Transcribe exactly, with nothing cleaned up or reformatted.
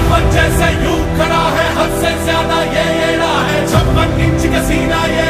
जैसे यूं खड़ा है, हद से ज्यादा ये एड़ा है, छप्पन इंच का सीना ये